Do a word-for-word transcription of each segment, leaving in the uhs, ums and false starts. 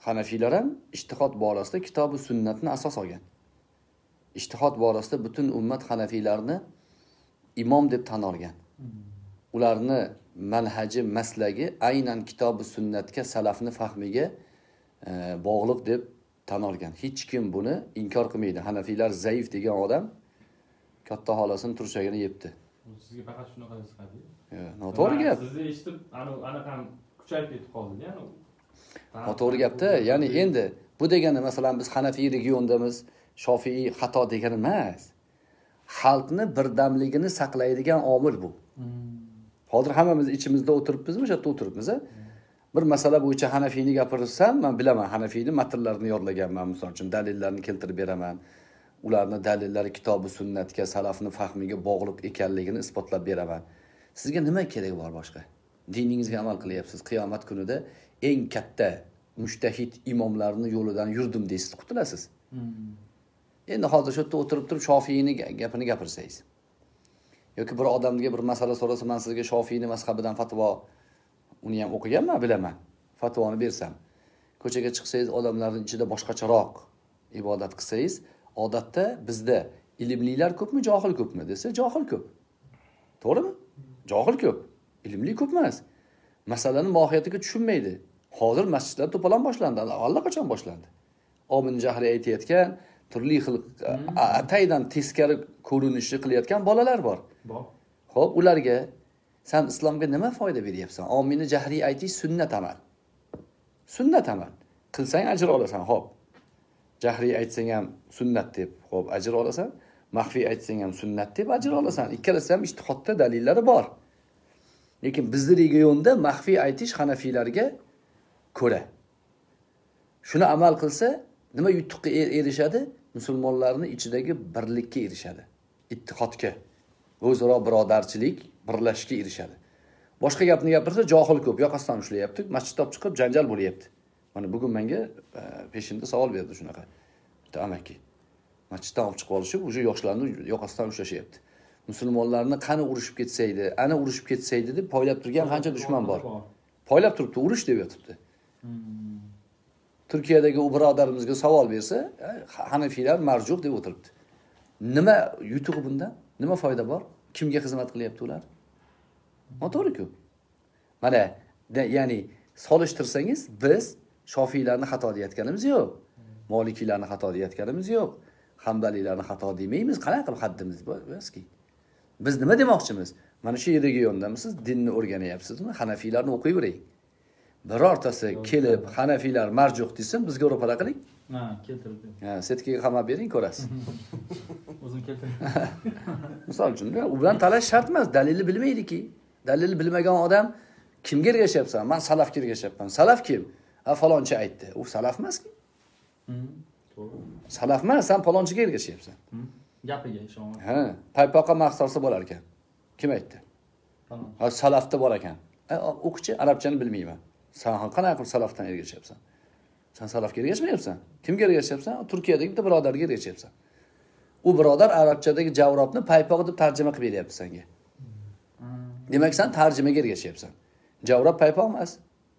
Hanafiylar ham ijtihod borasida kitob va sunnatni asos olgan. Ijtihod borasida butun ummat Hanafiylarni imom deb tan olgan. Ularni manhaji, maslagi aynan kitob va sunnatga, salafni fahmiga e, bog'liq deb tan olgan. Hech kim buni inkor qilmaydi. Hanafiylar zaif degan odam katta xolasini turshagini yebdi. Sizga faqat shunaqa chiqadi. Yo'q, noto'g'ri gap. Sizni eshitib, ana ana ham kuchayib ketib qoldi, ya'ni. Noto'g'ri gapda, ya'ni endi bu degani masalan biz Hanafiy regiondamiz, Shofiy xato degani emas. Xalqni birdamligini saqlaydigan omil bu. Hozir hammamiz ichimizda o'tiribmizmi, o'sha yerda o'tiribmiz. Bir masala bo'yicha Hanafiyni gapirsam, men bilaman, Hanafiyni matnlarini yodlaganman, misol uchun dalillarni keltirib beraman. Ularni dalillari kitobi sunnatga, salafni fahmiga bog'liq ekanligini isbotlab beraman. Sizga nima kerak bor boshqa? Diningizga amal qilyapsiz. Qiyomat kunida eng katta mushtahid imomlarning yo'lidan yurdim deysiz, qutulasiz. Endi hozir shu yerda o'tirib turib Shofiyni gapini gapirsangiz. Yoki bir odamga bir masala so'rasa, men sizga Shofiyni mazhabidan fatvo, uni ham o'qiganman, bilaman. Fatvoni bersam, ko'chaga chiqsangiz, odamlarning ichida boshqacharoq ibodat qilsangiz, odatda bizda ilmlilar ko'pmi, johil ko'pmi desa, johil ko'p. To'g'rimi? Johil ko'p, ilmli ko'p emas. Masalaning mohiyatiga tushunmaydi. Hozir masjidlar to'polon boshlandi, allaqachon boshlandi. Omin Jahri aytayotgan, turli xil ataydan teskari ko'rinishni qilayotgan bolalar bor. Bor. Xo'p, ularga sen islomga nima foyda beryapsan? Omini jahriy aytish sunnat amal. Sunnat amal. Qilsang ajr olasan, xo'p. Jahriy aytsang ham sunnat deb, xo'p, ajr olasan. Maxfiy aytsang ham sunnat deb ajr olasan. Ikkalasi ham ijtihodda dalillari bor. Lekin bizning regionda maxfiy aytish Hanafiylarga ko'ra. Shuni amal qilsa, nima yutuqqa erishadi? Musulmonlarning ichidagi birlikka erishadi. Ittihodga, o'zaro birodarchilik, birlashishga erishadi. Boshqa gapni gapirsa, johil ko'p, yoqasidan ushlayapti, masjidda olib chiqib janjal bo'lyapti. Mana bugun menga peshinda savol berdi shunaqa. Bitta amaki. Masjiddan olib chiqib olishib, o'sha yoshlarni yoqasidan ushlashyapti. Musulmonlarni qani urushib ketsaydi, ana urushib ketsaydi deb poylab turgan qancha dushman bor. Poylab turibdi, urush deb yotibdi. Turkiyadagi u birodarimizga savol bersa, Hanafiylar marjuh deb o'tiribdi. Nima yutug'i bundan? Nima foyda bor? Kimga xizmat qilyapti ular? Noto'g'ri-ku. Mana, ya'ni solishtirsangiz, biz Shofiylarni xato deyotganimiz yo'q. Molikiylarni xato deyotganimiz yo'q. Hanbaliylarni xato demaymiz. Qanaqa qilib haddimiz borki? Biz nima demoqchimiz? Mana shu regiondamisiz, dinni o'rganyapsizmi? Hanafiylarni o'qiyvering. Birortasi kelib Hanafiylar marjuh desin, bizga ro'para qiling. Ha, keltirdim. Ha, setkiga qamab bering, ko'rasiz. O'zim keltirdim. Misol uchun, u bilan talash shart emas, dalilni bilmaydiki. Dalilni bilmagan odam kimga ergashyapsan? Men salafga ergashyapman. Salaf kim? Ha, falonchi aytdi. U salaf emas-ki. To'g'ri. Salaf emas, sen falonchiga ergashyapsan. Gapiga ishonma. Ha, paypoqqa maqsorsa bo'lar ekan. Kim aytdi? Tamam. Ha, salafda bor ekan. O'qichi, arabchani bilmayman. Sen qanaqa qilib salafdan ergashyapsan? Sen salafga ergashmayapsan. Kimga ergashyapsan? Turkiyadagi bitta birodarga ergashyapsan. U birodar arabchadagi javrobni paypoq deb tarjima qilib beryapti senga. Demak, sen tarjimaga ergashyapsan. Javrob paypoq emas.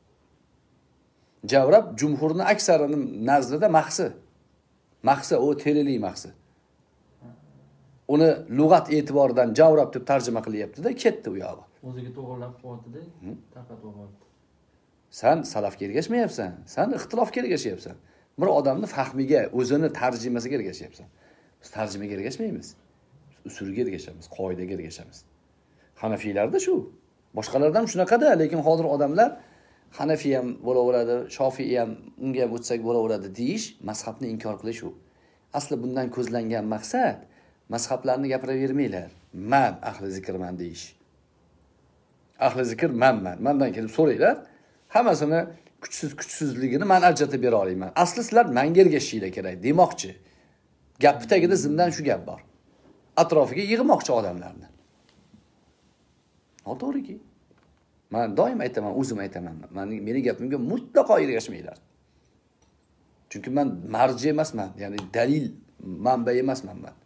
Javrob jumhurning aksarining nazdida mahsi. Mahsi, o telili mahsi. Uni lug'at e'tiboridan javrob deb tarjima qilyapti-da, ketdi u yog'i. O'ziga to'g'rilab qo'ydi-da, tarqatib qo'ydi. Sen salafga ergashmayapsan, sen ixtilofga ergashyapsan. Bir odamning fahmiga, o'zini tarjimasiga ergashyapsan. Biz tarjimaga ergashmaymiz. Usulga ergashamiz, qoidaga ergashamiz. Hanafiylarda shu. Boshqalardan shunaqada, lekin hozir odamlar Hanafiy ham bo'laveradi, Shofiy ham unga ham o'tsak bo'laveradi deyish, mazhabni inkor qilish shu. Asli bundan ko'zlangan maqsad mazhablarni gapiravermanglar. Men ahli zikrman deyish. Ahli zikr menman. Mendan kelib so'raylar. Hammasini kuchsiz kuchsizligini men ajratib bera olaman. Asli sizlar menga ergashishinglar kerak demoqchi. Gap tagida zimdan shu gap bor. Atrofiga yig'moqchi odamlarni. Noto'g'riki. Men doim aytaman, o'zim aytaman. Mening meni gapimga mutlaqo ergashmanglar. Chunki men marji emasman, ya'ni dalil manba emasman men.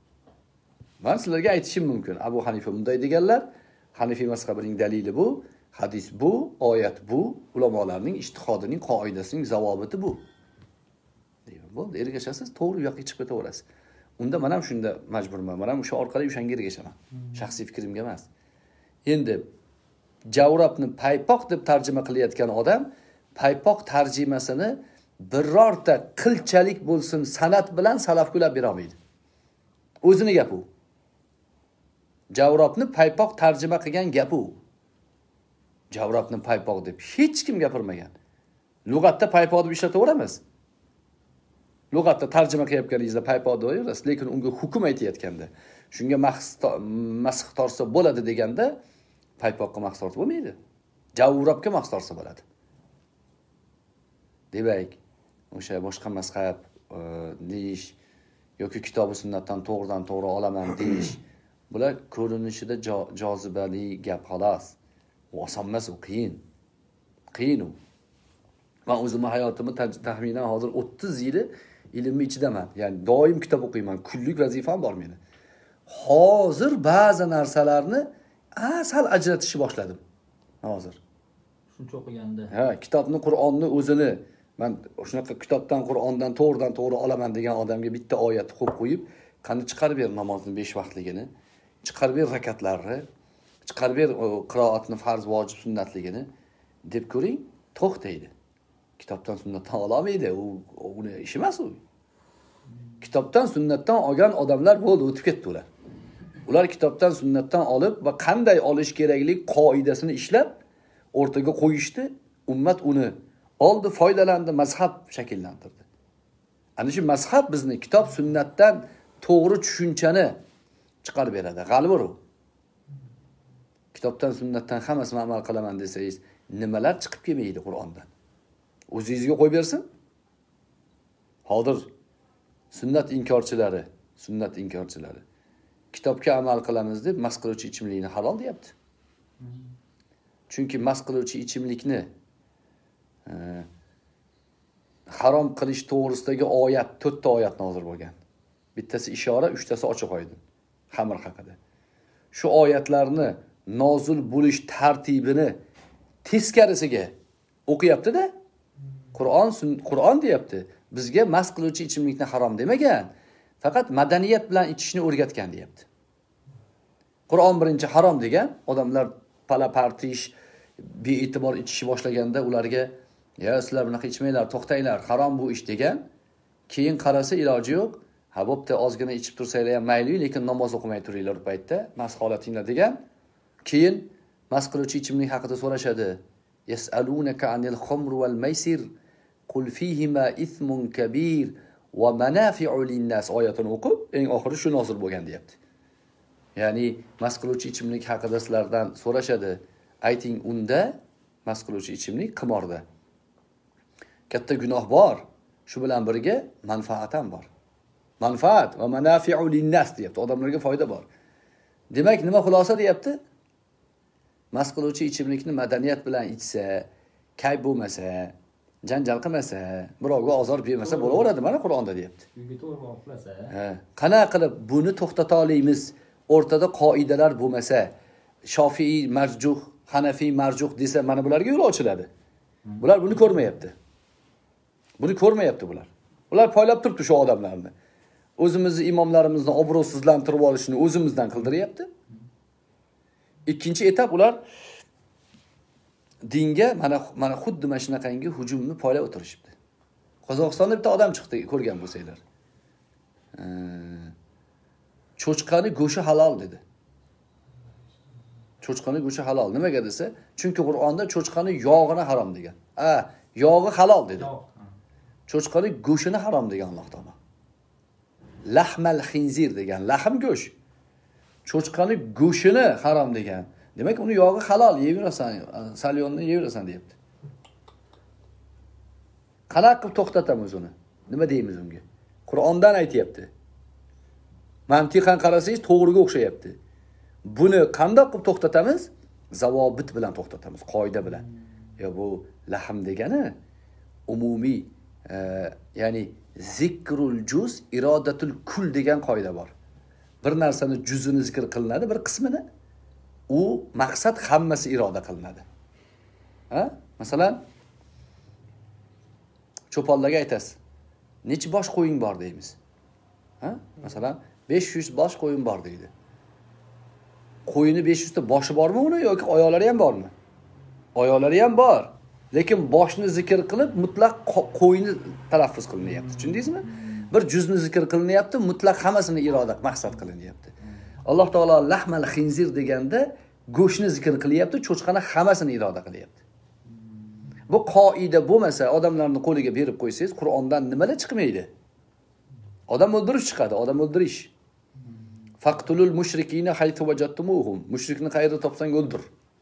Men sizlarga aytishim mumkin. Abu Hanifa bunday deganlar, Hanifiy mazhabining dalili bu. Hadis bu, oyat bu, ulamolarning ijtihodining qoidasining zavobiti bu. Deyman. Bo'ldi, ergashasiz, to'g'ri yoqqa chiqib ketaverasiz. Unda men ham shunda majburman. Men ham o'sha orqali o'shanga ergashaman. Shaxsiy fikrimga emas. Endi javrabni paypoq deb tarjima qilayotgan odam paypoq tarjimasini birorta qilchalik bo'lsin sanat bilan salafkulab bera olmaydi. O'zini gapi u. Javrabni paypoq tarjima qilgan gapi u. Javrabni paypoq deb hech kim gapirmagan. Lug'atda paypoq deb ishlataveramiz. Lug'atda tarjima qilayotganingizda paypoq deb yurasiz, lekin unga hukm aytayotganda, shunga masx torsa bo'ladi deganda paypoqqa masx torsa bo'lmaydi. Javrabga masx torsa bo'ladi. Demak, o'sha boshqa mazhab deyish yoki kitobi sunnatdan to'g'ridan to'g'ri olaman deyish, bular ko'rinishida jozibali gap xolos. U oson emas, u qiyin. Qiyin u. Men o'zimning hayotimni taxminan hozir o'ttiz yili ilmni ichidaman. Ya'ni doim kitob o'qiyman. Kunlik vazifam bor meni. Hozir ba'zi narsalarni asal ajratishni boshladim. Hozir. Shuncha o'qiganda. Ha, kitobni, Qur'onni o'zini men shunaqa kitobdan, Qur'ondan to'g'ridan to'g'ri olaman degan odamga bitta oyat qo'yib qo'yib, qani chiqarib ber namozni besh vaqtligini, chiqarib ber rakatlarni, chiqarib ber qiroatni farz, vojib, sunnatligini deb ko'ring, to'xtaydi. Kitobdan, sunnatdan olmaydi. U uni ishi emas u. Kitobdan, sunnatdan olgan odamlar bo'ldi, o'tib ketdi ular. Ular kitobdan, sunnatdan olib va qanday olish keraklik qoidasini ishlab o'rtaga qo'yishdi. Ummat uni oldi, foydalandi, mazhab shakllantirdi. Ana shu mazhab bizni kitob, sunnatdan to'g'ri tushunchani chiqarib beradi. G'alvir u. Kitobdan, sunnatdan hammasini amal qilaman desangiz, nimalar chiqib kelmaydi Qur'ondan? O'zingizga qo'yib bersin. Hozir sunnat inkorchilari, sunnat inkorchilari kitobga amal qilamiz deb mast qiluvchi ichimlikni halol deyapti. Chunki mast qiluvchi ichimlikni e, harom qilish to'g'risidagi oyat, to'rtta oyat nozil bo'lgan. Bittasi ishora, uchtasi ochiq oydin. Xamir haqida. Shu oyatlarni nozil bo'lish tartibini teskarisiga o'qiyapti-da. Qur'on Qur'on deyapti. Bizga mast qiluvchi ichimlikni harom demagan, faqat madaniyat bilan ichishni o'rgatgan deyapti. Qur'on birinchi harom degan, odamlar pala partish, bee'tibor ichishni boshlaganda ularga "Ya, sizlar bunaqa ichmanglar, to'xtanglar, harom bu ish" degan. Keyin qarasa iloji yo'q. Ha, bo'pti, ozgina ichib tursanglar ham mayli, lekin namoz o'qimay turinglar paytda, mast holatinglar degan. Keyin mast qiluvchi ichimlik haqida so'rashadi. Yas'alunaka 'anil khamri wal maysir qul fihima ithmun kabir va manafi'u lin-nas oyatini o'qib, eng oxiri shu nozil bo'lgan deyapti. Ya'ni mast qiluvchi ichimlik haqida sizlardan so'rashadi. Ayting, unda mast qiluvchi ichimlik qimorda. Katta gunoh bor. Shu bilan birga manfaat ham bor. Manfaat va manafi'u lin-nas deyapti. Odamlarga foyda bor. Demak, nima xulosa deyapti? Mast qiluvchi ichimlikni madaniyat bilan ichsa, kay bo'lmasa, janjal qilmasa, birovga ozor bermasa bo'laveradi, mana Qur'onda deyapti. Uyga to'g'ri oqlasa. Ha, qanaqa qilib buni to'xtata olamiz? O'rtada qoidalar bo'lmasa, Shofiy marjuh, Hanafiy marjuh desa, mana bularga yo'l ochiladi. Bular buni ko'rmayapti. Buni ko'rmayapti bular. Ular poylab turibdi shu odamlarni. O'zimizni imomlarimizni obro'sizlantirib olishni o'zimizdan qildiryapti. Ikkinchi etap ular dinga mana mana xuddi mana shunaqangi hujumni poylab o'tirishibdi. Qozog'istonda bitta odam chiqdi, ko'rgan bo'lsanglar. Cho'chqani go'shi halol dedi. Cho'chqani go'shi halol. Nimaga desa, chunki Qur'onda cho'chqani yog'ini harom degan. A, yog'i halol dedi. Cho'chqani go'shini harom degan Alloh taolo. Lahmal xinzir degan, lahm go'sh. Cho'chqani go'shini harom degan. Demak, uni yog'i halol, yeyverasan, salyonni yeyverasan deyapti. Qanaqa qilib to'xtatamiz uni? Nima deymiz unga? Qur'ondan aytayapti. Mantiqan qarasangiz to'g'riga o'xshayapti. Buni qanday qilib to'xtatamiz? Zavobit bilan to'xtatamiz, qoida bilan. Ya bu lahm degani umumiy, e, ya'ni zikrul juz irodatul kul degan qoida bor. Bir narsani juzini zikr qilinadi, bir qismini. U maqsad hammasi iroda qilinadi. Ha? Masalan, cho'ponlarga aytasiz. Necha bosh qo'ying bor deymiz. Ha? Masalan, besh yuz bosh qo'yim bor deydi. Qo'yini besh yuz ta boshi bormi uni yoki oyoqlari ham bormi? Oyoqlari ham bor. Lekin boshni zikr qilib mutlaq qo'yini talaffuz qilinyapti. Tushundingizmi? Bir juzni zikr qilinyapti, mutlaq hammasini iroda maqsad qilinyapti. Alloh taolo lahmal xinzir deganda go'shtni zikr qilyapti, cho'chqani hammasini iroda qilyapti. Bu qoida bo'lmasa, odamlarning qo'liga berib qo'ysangiz, Qur'ondan nimalar chiqmaydi? Odam o'ldirish chiqadi, odam o'ldirish. Faqtulul mushrikina haythu wajadtumuhum. Mushrikni qayerda topsang o'ldir.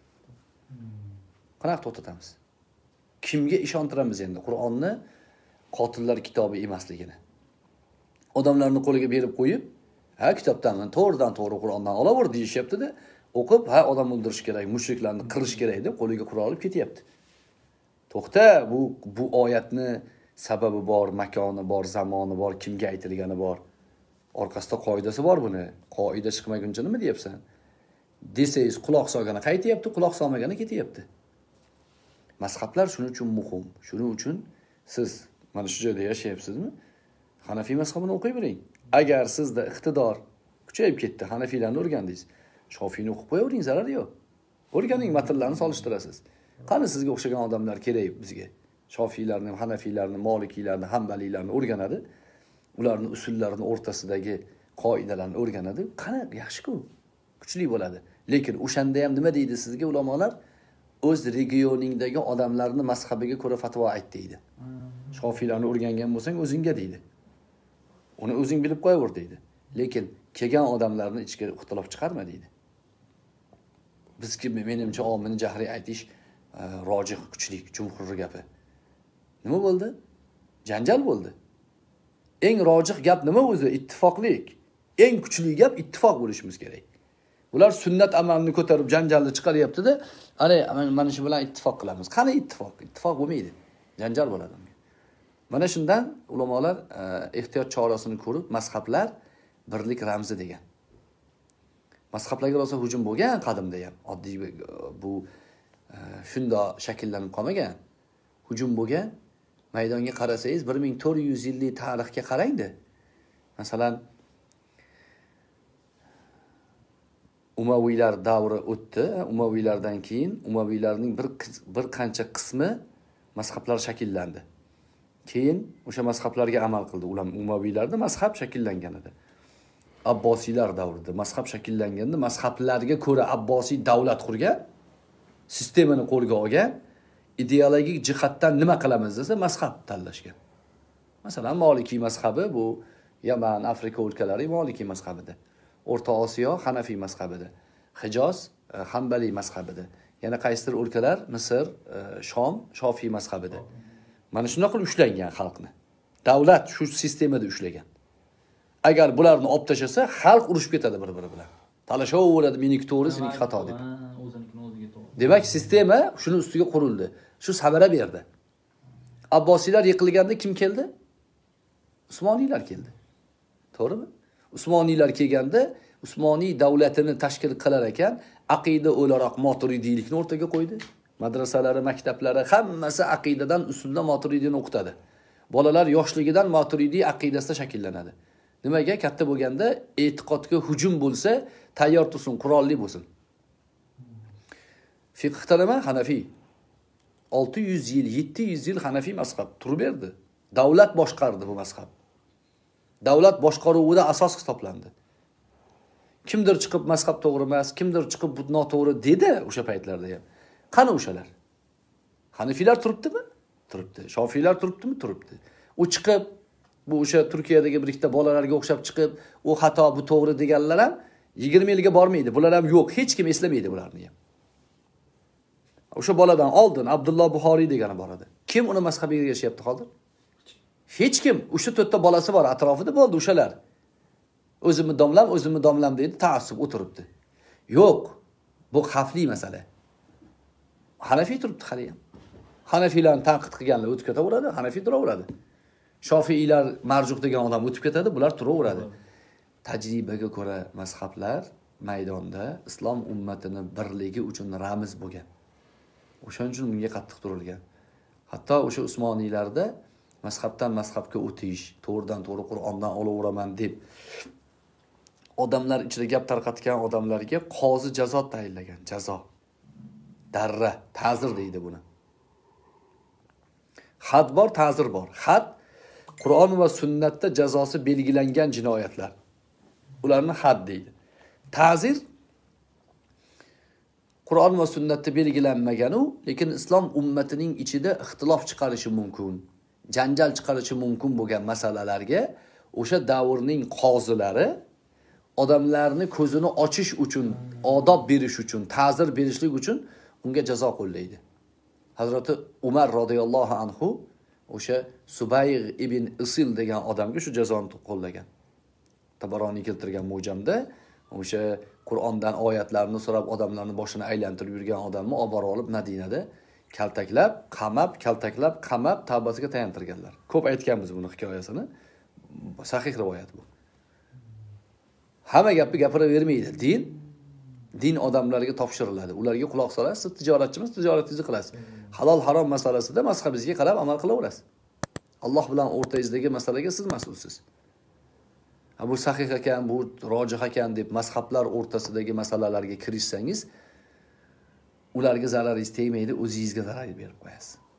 Qanaqa to'xtatamiz? Kimga ishontiramiz endi Qur'onni qotillar kitobi emasligini? Odamlarning qo'liga berib qo'yib, ha kitobdan, to'g'ridan to'g'ri Qur'ondan olaver deyishyapti-da, o'qib, ha odam o'ldirish kerak, mushriklarni qirish kerak deb qo'liga Qur'on olib ketyapti. To'xta, bu bu oyatni sababi bor, makoni bor, zamoni bor, kimga aytilgani bor. Orqasida qoidasi bor buni. Qoida chiqmaguncha nima deyapsan? Desangiz quloq solgani qaytyapti, quloq solmagani ketyapti. Mazhablar shuning uchun muhim. Shuning uchun siz mana shu joyda yashayapsizmi? Hanafiy mazhabini o'qiy bering. Agar sizda iqtidor kuchayib ketdi, Hanafiylarni o'rgandingiz, Shofiyni o'qib qo'yavering, zarari yo'q. O'rganing, matnlarni solishtirasiz. Qani sizga o'xshagan odamlar kerak bizga. Shofiylarni, Hanafiylarni, Molikiylarni, Hanbaliylarni o'rganadi. Ularning usullarini o'rtasidagi qoidalarni o'rganadi. Qani yaxshi-ku. Kuchli bo'ladi. Lekin o'shanda ham nima deydi sizga ulamolar? O'z regioningdagi odamlarning mazhabiga ko'ra fatvo ayt deydi. Shofiylarni o'rgangan bo'lsang o'zingga deydi. Uni o'zing bilib qo'yaver deydi. Lekin kelgan odamlarni ichga ixtilof chiqarma deydi. Bizki menimcha omini jahriy aytish rojih kuchlik, jumhur gapi. Nima bo'ldi? Janjal bo'ldi. Eng rojih gap nima o'zi? Ittifoqlik. Eng kuchli gap ittifoq bo'lishimiz kerak. Ular sunnat amalini ko'tarib janjalni chiqaryapti-da, ana mana shu bilan ittifoq qilamiz. Qani ittifoq? Ittifoq bo'lmaydi. Janjal bo'ladi. Mana shundan ulamolar ehtiyot chorasini ko'rib, mazhablar birlik ramzi degan. Mazhablarga rosa hujum bo'lgan qadimda ham. Oddiy bu shunda shakllanib qolmagan. Hujum bo'lgan. Maydonga qarasangiz bir ming to'rt yuz yillik tarixga qarangda. Masalan, Umaviylar davri o'tdi. Umaviylardan keyin Umaviylarning bir bir qancha qismi mazhablar shakllandi. Keyin o'sha mazhablarga amal qildi. Ular Umaviylarda mazhab shakllangan edi. Abbosiylar davrida mazhab shakllanganda mazhablarga ko'ra Abbosiy davlat qurgan, sistemani qo'lga olgan, ideologik jihatdan nima qilamiz desa mazhab tanlashgan. Masalan, Molikiy mazhabi bu Yaman, Afrika o'lkalari Molikiy mazhabida. O'rta Osiyo Hanafiy mazhabida. Hijoz Hanbaliy mazhabida. Yana qaysidir o'lkalar Misr, Shom Shofiy mazhabida. Mana shunday qilib ushlangan xalqni. Davlat shu sistemada ushlagan. Agar bularni olib tashasa, xalq urushib ketadi bir-biri bilan. Talashaveradi, meniki to'g'ri, seniki xato deb. Demak, sistema shuni ustiga qurildi. Shu samara berdi. Abbosiylar yiqilganda kim keldi? Usmoniylar keldi. To'g'rimi? Usmoniylar kelganda Usmoniy davlatini tashkil qilar ekan, aqida o'laroq Maturidiylikni o'rtaga qo'ydi. Madrasalari, maktablari hammasi aqidadan usuldan Maturidiyni o'qitadi. Bolalar yoshligidan Maturidiy aqidasida shakllanadi. Nimaga? Katta bo'lganda e'tiqodga hujum bo'lsa, tayyor tursin, qurolli bo'lsin. Fiqhda nima? Hanafiy. olti yuz yil, yetti yuz yil Hanafiy mazhab turib berdi. Davlat boshqardi bu mazhab. Davlat boshqaruvida asos hisoblandi. Kimdir chiqib mazhab to'g'ri emas, kimdir chiqib bu noto'g'ri dedi o'sha paytlarda ham. Qani o'shalar? Hanafiylar turibdimi? Turibdi. Shofiylar turibdimi? Turibdi. U chiqib bu o'sha Turkiyadagi bir ikkita bolalarga o'xshab chiqib, u xato, bu to'g'ri deganlar ham yigirma yilga bormaydi. Bular ham yo'q, hech kim eslamaydi bularni ham. O'sha boladan oldin Abdulloh Buxoriy degani bor edi. Kim uni mazhabiga ergashyapti hozir? Hech kim. O'sha to'rtta bolasi bor atrofida bo'ldi o'shalar. O'zimni domlam, o'zimni domlam deydi, ta'assub o'tiribdi. Yo'q. Bu xavfli masala. Hanafiy turibdi hali ham. Hanafiylarni tanqid qilganlar o'tib ketaveradi, Hanafiy turaveradi. Shofiylar marjuh degan odam o'tib ketadi, bular turaveradi. Tajribaga ko'ra mazhablar maydonda islom ummatini birligi uchun ramz bo'lgan. O'shaning uchun bunga qattiq turilgan. Hatto o'sha Usmoniylarda mazhabdan mazhabga o'tish, to'g'ridan to'g'ri Qur'ondan olaveraman deb odamlar ichida gap tarqatgan odamlarga qozi jazo tayinlagan, jazo. Darra, ta'zir deydi buni. Had bor, ta'zir bor. Had Qur'on va sunnatda jazosi belgilangan jinoyatlar. Ularni had deydi. Ta'zir Qur'on va sunnatda belgilanmagan u, lekin islom ummatining ichida ixtilof chiqarishi mumkin, janjal chiqarishi mumkin bo'lgan masalalarga o'sha davrning qozilari odamlarni ko'zini ochish uchun, odob berish uchun, ta'zir berishlik uchun unga jazo qo'llaydi. Hazrati Umar radhiyallohu anhu o'sha Subayg ibn Isil degan odamga shu jazoni qo'llagan. Tabaroniy keltirgan mo'jamda o'sha Qur'ondan oyatlarni so'rab odamlarni boshini aylantirib yurgan odamni olib borib olib Madinada kaltaklab, qamab, kaltaklab, qamab tavbasiga tayantirganlar. Ko'p aytganmiz buni hikoyasini. Sahih rivoyat bu. Hamma gapni gapiravermaydi. Din din odamlarga topshiriladi. Ularga quloq solasiz, siz tijoratchimiz, tijoratingizni qilasiz. Halol harom masalasida mazhabingizga qarab amal qilaverasiz. Alloh bilan o'rtangizdagi masalaga siz mas'ulsiz. Bu sahih ekan, bu rojih ekan deb mazhablar o'rtasidagi masalalarga kirishsangiz, ularga zararingiz tegmaydi, o'zingizga zarar berib qo'yasiz.